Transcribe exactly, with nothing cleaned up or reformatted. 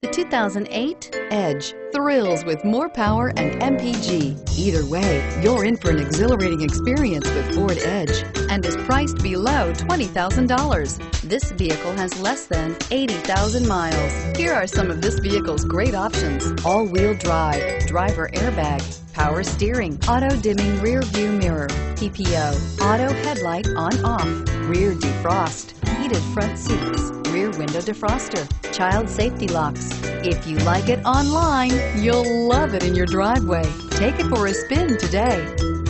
The two thousand eight Edge thrills with more power and M P G. Either way, you're in for an exhilarating experience with Ford Edge and is priced below twenty thousand dollars. This vehicle has less than eighty thousand miles. Here are some of this vehicle's great options: all-wheel drive, driver airbag, power steering, auto-dimming rear view mirror, P P O, auto headlight on-off, rear defrost, heated front seats, rear window defroster, child safety locks. If you like it online, you'll love it in your driveway. Take it for a spin today.